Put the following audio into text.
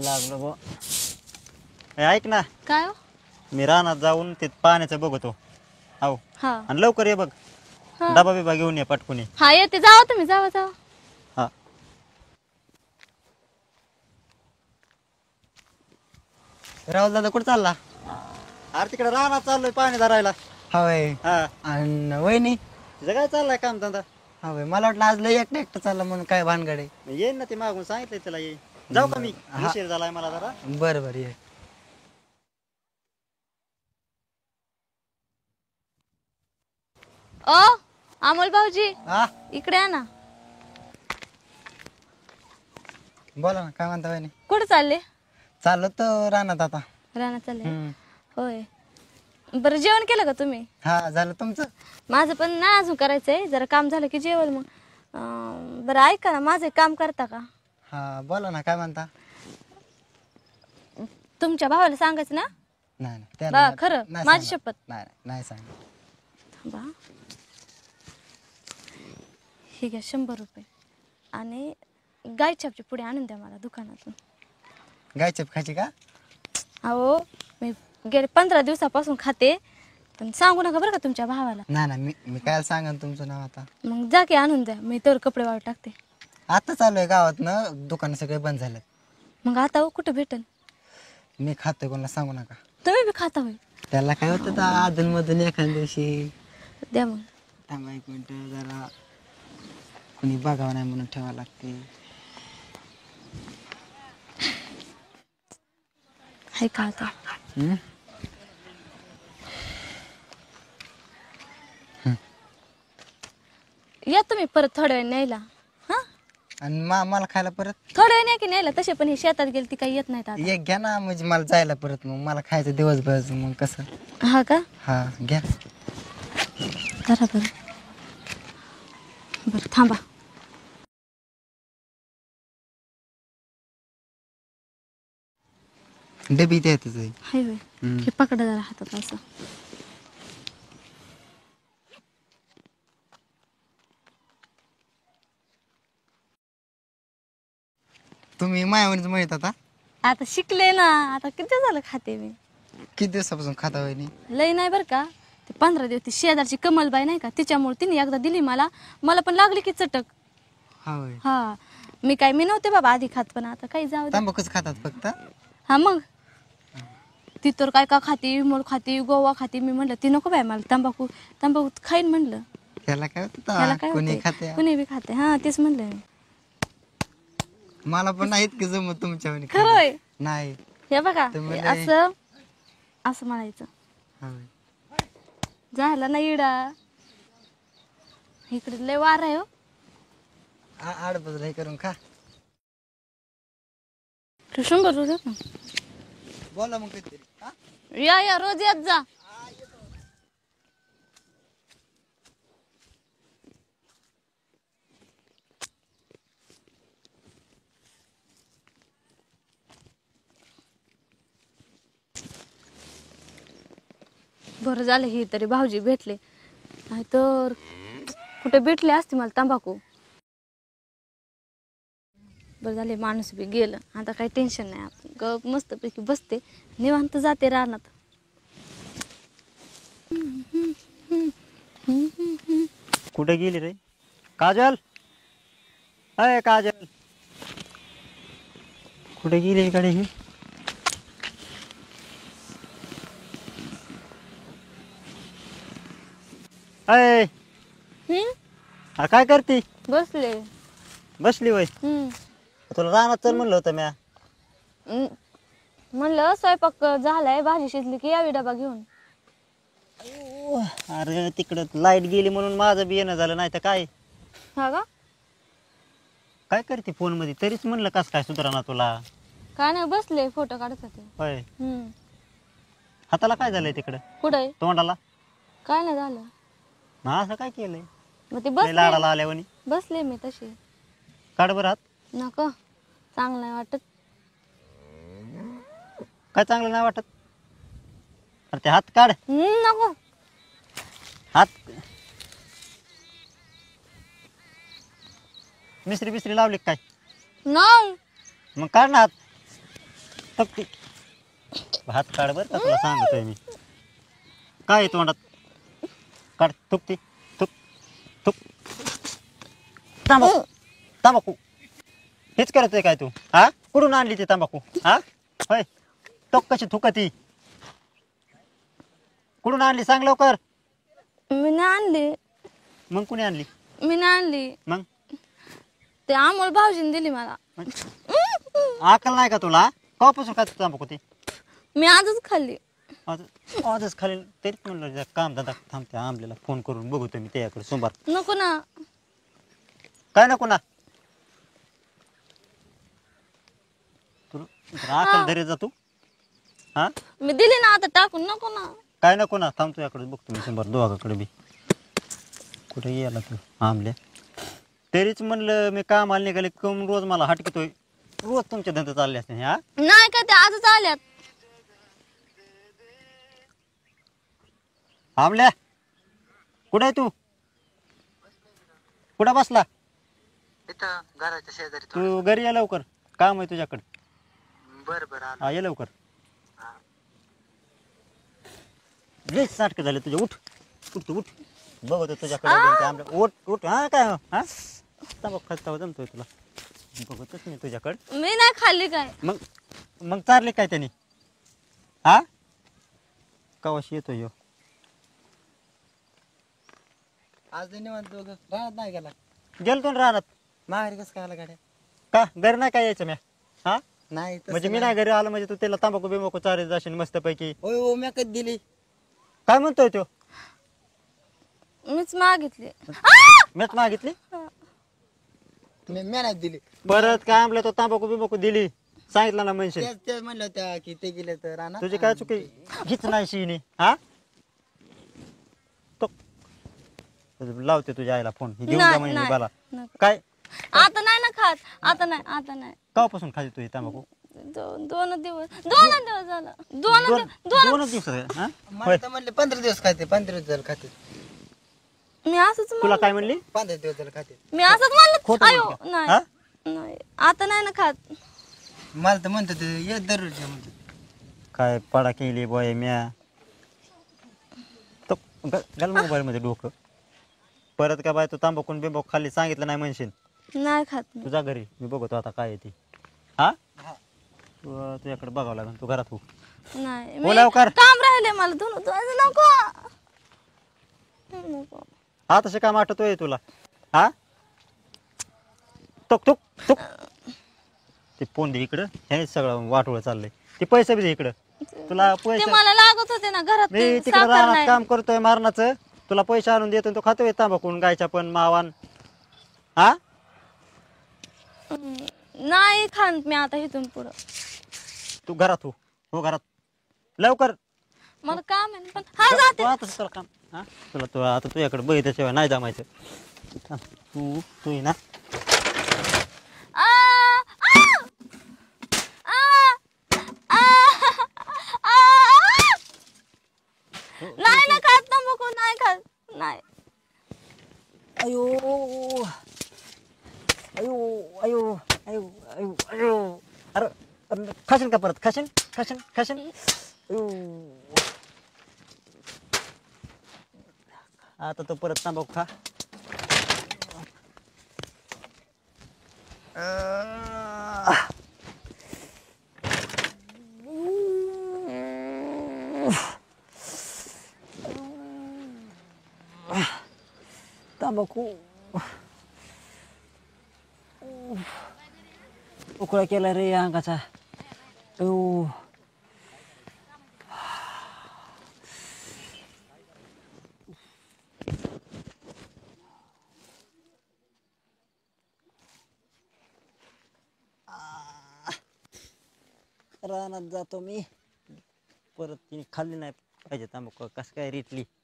लागलो बो. ऐक ना, काय हो? मी रानात जाऊन ते पाण्याचं बघतो. हो हा आणि लवकर ये बघ. हा डबा बिबा घेऊन ये पटकून ये. हा येते, जावा तुम्ही, जावा जावा. हा राहुल दादा कुठं चालला? अरे तिकडे रानात चाललोय पाणी धरायला. हवय. हा आणि वहिनी? तुझं काय चाललाय काम धंदा? हवय, मला वाटलं आज लय एकटं चाललं म्हणून काय भानगड आहे. येईन ना, ते मागून सांगितलंय त्याला ये. जाऊ का मी? हा. उशीर झालाय मला जरा. बरं बरं ये. ओ अमोल भाऊजी, हा इकडे या ना. बोला ना, काय म्हणता वहिनी? कुठे चालले? चाललो तर रानात आता. रानात चालले? हम्म. होय. बरं, जेवण केलं का तुम्ही? हा झालं तुमचं? माझं पण ना अजून करायचंय, जरा काम झालं की जेवल मग. बरं ऐका ना, माझं एक काम करता का? हा बोला ना, काय म्हणता? तुमच्या भावाला सांगायचं ना? नाही बा खरं, नाही माझी सांगणार. शपथ. नाही सांग. थांबा. हे घ्या 100 रुपये आणि गायछापची पुढे आणून द्या मला दुकानातून. गायचेप खायची का? अहो मी गेले 15 दिवसापासून खाते, पण सांगू नका बरं का तुमच्या भावाला. नाही मी काय सांगा तुमचं नाव आता. मग जा की आणून द्या, मी तर कपडे वाळू टाकते. आता चालू आहे गावात ना, दुकान सगळे बंद झालेत. मग आता हो कुठं भेटेल? मी खातोय, कोणाला सांगू नका. तुम्ही बी खाता होय? त्याला काय होतं तर अधून मधून एखाद्या दिवशी. द्या मग. थांबा एक मिनिट, जरा कुणी बघावं नाही म्हणून ठेवावं लागते. हाय का आता? या तुम्ही परत थोड्या वेळ न्यायला. हा, आणि मला खायला परत थोड्या वेळ न्या की न्यायला. तसे पण हे शेतात गेले ती काही येत नाहीत आता. एक घ्या ना, म्हणजे मला जायला परत, मग मला खायचं दिवसभर, मग कसं. हा का? हा घ्या. धरा बरं. बरं थांबा. डबी द्या तुझं. हाय होय. हे पकडा जरा हातात असं. तुम्ही मायावरच म्हणत आता? आता शिकले ना, आता किती झालं खाते मी. किती दिवसापासून खाता वहिनी? लई नाही बरं का. ते 15 दिवस ती शेजारची कमलबाई नाही का, तिच्यामुळे तिने एकदा दिली मला पण लागली की चटक. हा होय. हा, मी नव्हते बाबा आधी खात, पण आता काही जाऊ दे. तंबाखूच खातात फक्त? हा मग ती तर काय का खाती, विमल खाती, गोवा खाती. मी म्हणलं ती नको बाय मला, तंबाखू खाईन म्हणलं. त्याला काय त्याला होतं, काय कोणी होतंय? खाते. कुणी बी खाते. हा तेच म्हणलं मी. मला पण नाहीत की जमत तुमच्या वाणी खरं होय. नाही. हे बघा, तुम्ही हे असं म्हणायचं. हा होय. झाला ना इडा. इकडे लय वार आहे हो. आडबजला हे करून खा. 100 रुपये. बोला मग कधीतरी. हा? या रोज येत जा. बरं झालं ही तरी भाऊजी भेटले, नाही तर कुठे भेटले असते मला तंबाखू. बरं झाले माणूस बी गेलं, आता काही टेन्शन नाही. आपण गप मस्तपैकी बसते निवांत, जाते रानात. कुठे गेली रे काजल? अय काजल, कुठे गेली इकडे ही? अय काय करती? बसले. बसली वय. तुला रानात चल म्हणलं होतं म्या. म्हणलं स्वयंपाक झालाय, भाजी शिजली की यावी डबा घेऊन. अरे तिकडं लाईट गेली म्हणून माझं बी येणं झालं, नाही तर काय. हा का? काय करते फोन मध्ये? तरीच म्हणलं कस काय सुधारणा तुला. काय नाही, बसले फोटो काढत होते. होय. हाताला काय झालंय तिकडं? कुठे? तोंडाला? काय नाही झालं. ना असं काय केलंय? मग ते लय लाडाला आल्यावानी. बसले मी तशी. काढ बरं हात. नको, चांगलं नाही वाटत. काय चांगलं नाही वाटत? अरे ते हात काढ. नको. हात मिस्त्री बिस्त्री लावली काय? नाही. मग काढ ना हात. थुकती हात काढ बरं का तुला सांगतोय मी काय आहे तोंडात काढ थुकती थुक थुक तंबाखू तंबाखू हेच करतोय काय तू हा कुठून आणली ती तंबाखू हा होय तो कशी थुकती कुठून आणली सांग लवकर मी नाही आणली मग कुणी आणली मी नाही आणली मग ते अमोल भाऊजीने दिली मला अकल नाही का तुला कवापासून काय तंबाखू ती मी आजच खाल्ली आजच खाली तरी म्हणलं काम दादा थांबते आंबलेला फोन करून बघतो मी त्याच्याकडे सोमवार नको ना काय नको ना तुला अकल धरे जा तू हा मी दिली ना आता टाकून नको ना काय नको ना थांबतो याकडे बघतो मी शंभर दोघाकडे बी कुठे गेला तू आंबल्या तरीच म्हणलं मी कामाला निघाले कम रोज मला हटकतोय रोज तुमचे धंदे चालले असते हा नाही का ते आजच आल्यात आंबल्या कुठे आहे तू कुठं बसला इथं घराच्या शेजारी तू घरी ये लवकर काम आहे तुझ्याकडे बर बर हा ये लवकर लईच नाटकं झाले तुझे उठ उठ तू उठ बघतो तुझ्याकडे आंबल्या उठ उठ हा काय हा तंबाखू खात जमतोय तुला बघतच मी तुझ्याकडे मी नाही खाल्ली काय मग मग चारले काय त्यांनी हा कवाशी येतो यो आज निवांत दोघं राहत नाही गेला गेलतो ना रानात माहेर कसं काय आला गाड्या का घरी नाही काय यायचं म्या हा नाही तसं म्हणजे मी नाही घरी आलो म्हणजे तू त्याला तंबाखू बिंबाखू चारत जाशील मस्त पैकी होय हो मी कधी दिली काय म्हणतोय तो मीच मागितली मीच मागितली मी नाही दिली परत काय आमला तो तंबाखू बिंबाखू दिली सांगितलं ना म्हणशील तेच म्हणलं होत्या की ते गेले तर राहणार तुझी काय चुकी हीच नाही शिनी हा तो लावते तुझ्या आईला फोन घेऊन जा नाही, म्हणजे नाही, मला नको. काय आता नाही ना खात आता नाही कवापासून खाली तू हे तंबाखू दोन दिवस झाला दोनच दिवस हा मला तर म्हणले 15 दिवस खाते 15 दिवस खाते मी असंच तुला काय म्हणली 15 दिवस झालं खाते मी असंच म्हणलं खोटं अयो म्हणते नाही नाही आता नाही ना खात मला तर म्हणतात ये दररोज म्हणतात काय पडा केली बॉय म्या तो घाल मोबाईल मध्ये डोकं परत काय बाय तू तांबाखून बिंबाखू खाल्ली सांगितलं नाही म्हणशील नाही खात मी. तुझ्या घरी मी बघतो आता काय आहे ती हा तुझ्याकडे बघावं लागेल तू घरात हो नाही हो लवकर. काम राहिले मला धुवायचं नको हा तसे काम आठवतोय तुला हा तुक तुक तुक ते फोन दे इकडं हे सगळं वाटोळ चाललंय ते पैसे बी दे इकडं तुला ते पैसे मला लागत होते ना घरात मी ते तिकडे साखर रानात नाही. काम करतोय मारणाचं तुला पैसे आणून देतो तो खातोय तांबाखून गायच्या पण मावान हा नाही खात मी आता इथून पुढं तू घरात हो घरात लवकर मला काम आहे पण हा जाते आता तुला काम हा तुला तू आता तुझ्याकडे बघितल्याशिवाय नाही जमायचं थांब. तू ये ना आ, आ, आ, आ, आ. नाही ना खात तंबाखू नाही खात नाही अयो अयो अयो अयो अयो अयो अरे खाशील का परत खाशील अयो आता तो परत तांबाखू खा तांबाखू उकळा केला रे या अंगाचा रानात जातो मी परत तिने खाल्ली नाही पाहिजे तांबाखू कस काय रेटली